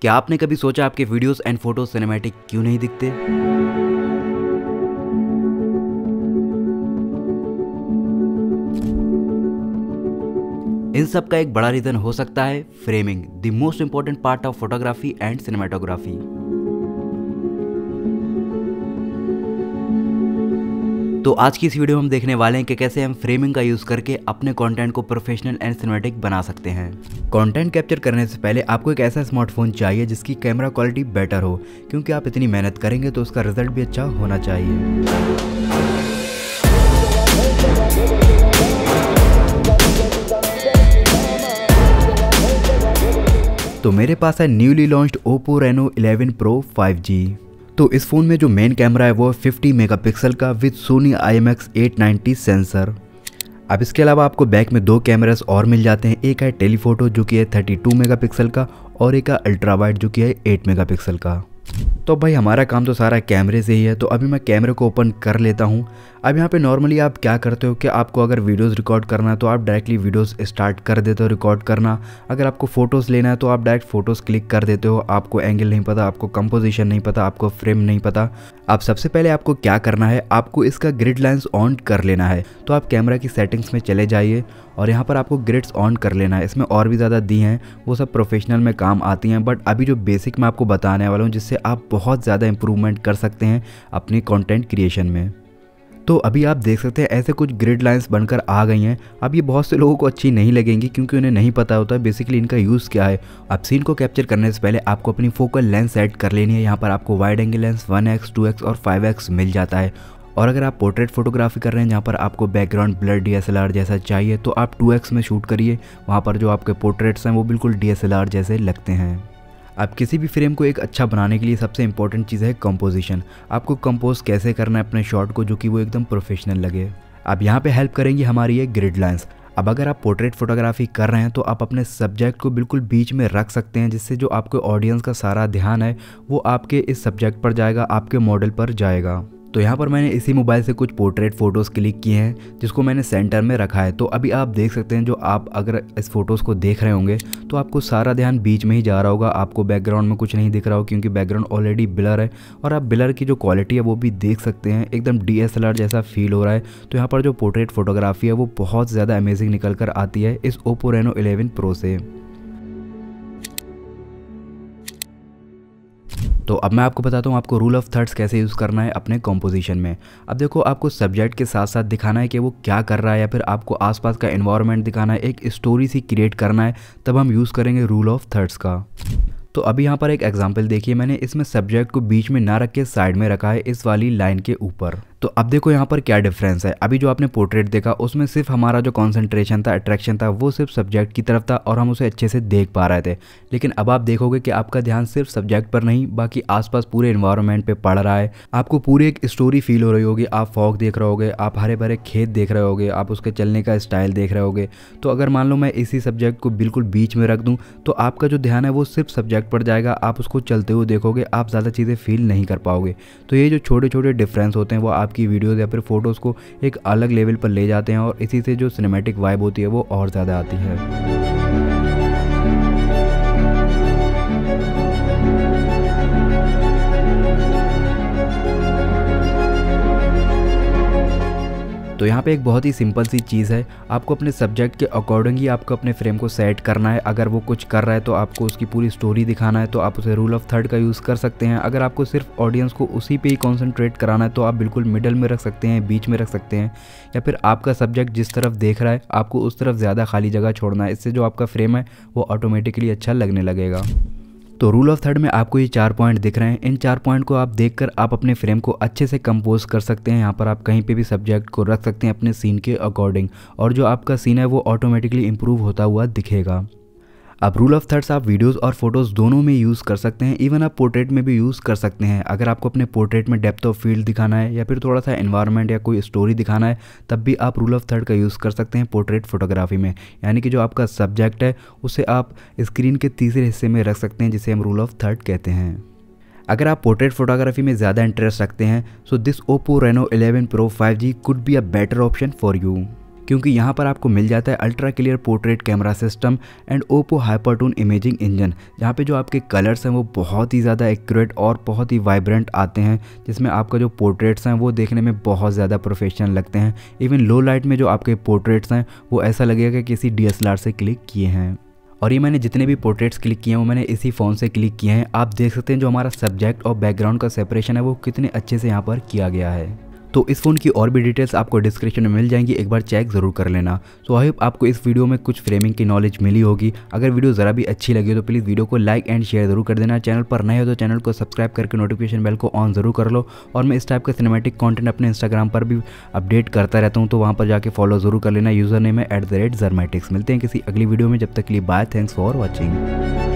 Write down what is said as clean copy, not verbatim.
क्या आपने कभी सोचा आपके वीडियोस एंड फोटोज सिनेमैटिक क्यों नहीं दिखते? इन सब का एक बड़ा रीजन हो सकता है framing, the most important part of photography and cinematography. तो आज की इस वीडियो में हम देखने वाले हैं कि कैसे हम फ्रेमिंग का यूज करके अपने कंटेंट को प्रोफेशनल एंड सिनेमैटिक बना सकते हैं। कंटेंट कैप्चर करने से पहले आपको एक ऐसा स्मार्टफोन चाहिए जिसकी कैमरा क्वालिटी बेटर हो, क्योंकि आप इतनी मेहनत करेंगे तो उसका रिजल्ट भी अच्छा होना चाहिए। तो मेरे पास है newly launched Oppo Reno 11 Pro 5G। तो इस फ़ोन में जो मेन कैमरा है वो 50 मेगापिक्सल का विद Sony IMX890 सेंसर। अब इसके अलावा आपको बैक में दो कैमरास और मिल जाते हैं। एक है टेलीफोटो जो कि है 32 मेगापिक्सल का और एक है अल्ट्रा वाइड जो कि है 8 मेगापिक्सल का। तो भाई हमारा काम तो सारा कैमरे से ही है, तो अभी मैं कैमरे को ओपन कर लेता हूँ। अब यहाँ पे नॉर्मली आप क्या करते हो कि आपको अगर वीडियोस रिकॉर्ड करना है तो आप डायरेक्टली वीडियोस स्टार्ट कर देते हो रिकॉर्ड करना। अगर आपको फ़ोटोज़ लेना है तो आप डायरेक्ट फ़ोटोज़ क्लिक कर देते हो। आपको एंगल नहीं पता, आपको कंपोजिशन नहीं पता, आपको फ्रेम नहीं पता। अब सबसे पहले आपको क्या करना है, आपको इसका ग्रिड लाइन्स ऑन कर लेना है। तो आप कैमरा की सेटिंग्स में चले जाइए और यहाँ पर आपको ग्रिड्स ऑन कर लेना है। इसमें और भी ज़्यादा दी हैं, वो सब प्रोफेशनल में काम आती हैं, बट अभी जो बेसिक मैं आपको बताने वाला हूँ जिससे आप बहुत ज़्यादा इंप्रूवमेंट कर सकते हैं अपनी कंटेंट क्रिएशन में। तो अभी आप देख सकते हैं ऐसे कुछ ग्रिड लाइंस बनकर आ गई हैं। अब ये बहुत से लोगों को अच्छी नहीं लगेंगी क्योंकि उन्हें नहीं पता होता है बेसिकली इनका यूज़ क्या है। अब सीन को कैप्चर करने से पहले आपको अपनी फोकल लेंस सेट कर लेनी है। यहाँ पर आपको wide angle lens 1x, 2x और 5x मिल जाता है। और अगर आप पोर्ट्रेट फोटोग्राफी कर रहे हैं जहाँ पर आपको बैकग्राउंड ब्लर DSLR जैसा चाहिए तो आप 2x में शूट करिए। वहाँ पर जो आपके पोर्ट्रेट्स हैं वो बिल्कुल DSLR जैसे लगते हैं। अब किसी भी फ्रेम को एक अच्छा बनाने के लिए सबसे इंपॉर्टेंट चीज़ है कंपोजिशन। आपको कंपोज कैसे करना है अपने शॉट को जो कि वो एकदम प्रोफेशनल लगे। अब यहाँ पे हेल्प करेंगी हमारी ये ग्रिड लाइंस। अब अगर आप पोर्ट्रेट फोटोग्राफी कर रहे हैं तो आप अपने सब्जेक्ट को बिल्कुल बीच में रख सकते हैं, जिससे जो आपके ऑडियंस का सारा ध्यान है वो आपके इस सब्जेक्ट पर जाएगा, आपके मॉडल पर जाएगा। तो यहाँ पर मैंने इसी मोबाइल से कुछ पोर्ट्रेट फ़ोटोज़ क्लिक किए हैं जिसको मैंने सेंटर में रखा है। तो अभी आप देख सकते हैं, जो आप अगर इस फ़ोटोज़ को देख रहे होंगे तो आपको सारा ध्यान बीच में ही जा रहा होगा। आपको बैकग्राउंड में कुछ नहीं दिख रहा हो क्योंकि बैकग्राउंड ऑलरेडी ब्लर है। और आप ब्लर की जो क्वालिटी है वो भी देख सकते हैं, एकदम DSLR जैसा फील हो रहा है। तो यहाँ पर जो पोर्ट्रेट फोटोग्राफी है वो बहुत ज़्यादा अमेजिंग निकल कर आती है इस Oppo Reno 11 Pro से। तो अब मैं आपको बताता हूँ आपको रूल ऑफ थर्ड्स कैसे यूज़ करना है अपने कंपोजिशन में। अब देखो, आपको सब्जेक्ट के साथ साथ दिखाना है कि वो क्या कर रहा है, या फिर आपको आसपास का एनवायरनमेंट दिखाना है, एक स्टोरी सी क्रिएट करना है, तब हम यूज़ करेंगे रूल ऑफ थर्ड्स का। तो अभी यहाँ पर एक एग्जांपल देखिए, मैंने इसमें सब्जेक्ट को बीच में ना रख के साइड में रखा है इस वाली लाइन के ऊपर। तो अब देखो यहाँ पर क्या डिफरेंस है। अभी जो आपने पोर्ट्रेट देखा उसमें सिर्फ हमारा जो कंसंट्रेशन था, अट्रैक्शन था, वो सिर्फ सब्जेक्ट की तरफ था और हम उसे अच्छे से देख पा रहे थे। लेकिन अब आप देखोगे कि आपका ध्यान सिर्फ सब्जेक्ट पर नहीं बाकी आसपास पूरे एनवायरनमेंट पे पड़ रहा है। आपको पूरी एक स्टोरी फील हो रही होगी। आप फॉग देख रहे होगे, आप हरे भरे खेत देख रहे होगे, आप उसके चलने का स्टाइल देख रहे होगे। तो अगर मान लो मैं इसी सब्जेक्ट को बिल्कुल बीच में रख दूँ तो आपका जो ध्यान है वो सिर्फ सब्जेक्ट पर जाएगा। आप उसको चलते हुए देखोगे, आप ज़्यादा चीज़ें फील नहीं कर पाओगे। तो ये जो छोटे छोटे डिफरेंस होते हैं वो आपकी वीडियोज़ या फिर फोटोज़ को एक अलग लेवल पर ले जाते हैं और इसी से जो सिनेमैटिक वाइब होती है वो और ज़्यादा आती है। तो यहाँ पे एक बहुत ही सिंपल सी चीज़ है, आपको अपने सब्जेक्ट के अकॉर्डिंग ही आपको अपने फ्रेम को सेट करना है। अगर वो कुछ कर रहा है तो आपको उसकी पूरी स्टोरी दिखाना है तो आप उसे रूल ऑफ थर्ड का यूज़ कर सकते हैं। अगर आपको सिर्फ ऑडियंस को उसी पे ही कॉन्सेंट्रेट कराना है तो आप बिल्कुल मिडल में रख सकते हैं, बीच में रख सकते हैं, या फिर आपका सब्जेक्ट जिस तरफ देख रहा है आपको उस तरफ ज़्यादा खाली जगह छोड़ना है। इससे जो आपका फ्रेम है वो ऑटोमेटिकली अच्छा लगने लगेगा। तो रूल ऑफ थर्ड में आपको ये 4 पॉइंट दिख रहे हैं। इन 4 पॉइंट को आप देखकर आप अपने फ्रेम को अच्छे से कंपोज कर सकते हैं। यहाँ पर आप कहीं पे भी सब्जेक्ट को रख सकते हैं अपने सीन के अकॉर्डिंग, और जो आपका सीन है वो ऑटोमेटिकली इंप्रूव होता हुआ दिखेगा। अब रूल ऑफ थर्ड्स आप वीडियोस और फोटोज़ दोनों में यूज़ कर सकते हैं। इवन आप पोर्ट्रेट में भी यूज़ कर सकते हैं। अगर आपको अपने पोर्ट्रेट में डेप्थ ऑफ फील्ड दिखाना है या फिर थोड़ा सा एनवायरनमेंट या कोई स्टोरी दिखाना है तब भी आप रूल ऑफ थर्ड का यूज़ कर सकते हैं पोर्ट्रेट फोटोग्राफी में। यानी कि जो आपका सब्जेक्ट है उसे आप स्क्रीन के तीसरे हिस्से में रख सकते हैं, जिसे हम रूल ऑफ थर्ड कहते हैं। अगर आप पोर्ट्रेट फोटोग्राफी में ज़्यादा इंटरेस्ट रखते हैं so this Oppo Reno 11 Pro 5G could be a better option for you. क्योंकि यहाँ पर आपको मिल जाता है ultra clear portrait camera system and Oppo hypertone imaging engine, जहाँ पे जो आपके कलर्स हैं वो बहुत ही ज़्यादा एक्यूरेट और बहुत ही वाइब्रेंट आते हैं, जिसमें आपका जो पोर्ट्रेट्स हैं वो देखने में बहुत ज़्यादा प्रोफेशनल लगते हैं। इवन लो लाइट में जो आपके पोर्ट्रेट्स हैं वो ऐसा लगेगा कि किसी DSLR से क्लिक किए हैं। और ये मैंने जितने भी पोर्ट्रेट्स क्लिक किए हैं वो मैंने इसी फ़ोन से क्लिक किए हैं। आप देख सकते हैं जो हमारा सब्जेक्ट और बैकग्राउंड का सेपरेशन है वो कितने अच्छे से यहाँ पर किया गया है। तो इस फ़ोन की और भी डिटेल्स आपको डिस्क्रिप्शन में मिल जाएंगी, एक बार चेक ज़रूर कर लेना। सो आई होप आपको इस वीडियो में कुछ फ्रेमिंग की नॉलेज मिली होगी। अगर वीडियो ज़रा भी अच्छी लगी तो प्लीज़ वीडियो को लाइक एंड शेयर ज़रूर कर देना। चैनल पर नए हो तो चैनल को सब्सक्राइब करके नोटिफिकेशन बेल को ऑन ज़रूर कर लो। और मैं इस टाइप का सिनेमैटिक कंटेंट अपने इंस्टाग्राम पर भी अपडेट करता रहता हूँ, तो वहाँ पर जाके फॉलो ज़रूर कर लेना। यूज़र नेम है @zermatics। मिलते हैं किसी अगली वीडियो में, जब तक के लिए बाय, थैंक्स फॉर वॉचिंग।